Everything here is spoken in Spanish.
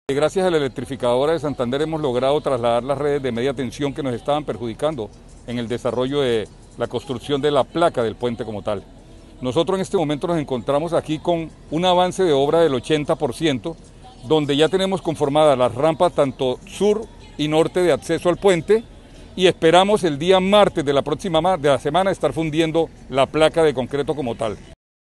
Gracias a la electrificadora de Santander hemos logrado trasladar las redes de media tensión que nos estaban perjudicando en el desarrollo de la construcción de la placa del puente como tal. Nosotros en este momento nos encontramos aquí con un avance de obra del 80%, donde ya tenemos conformadas las rampas tanto sur y norte de acceso al puente y esperamos el día martes de la próxima semana estar fundiendo la placa de concreto como tal.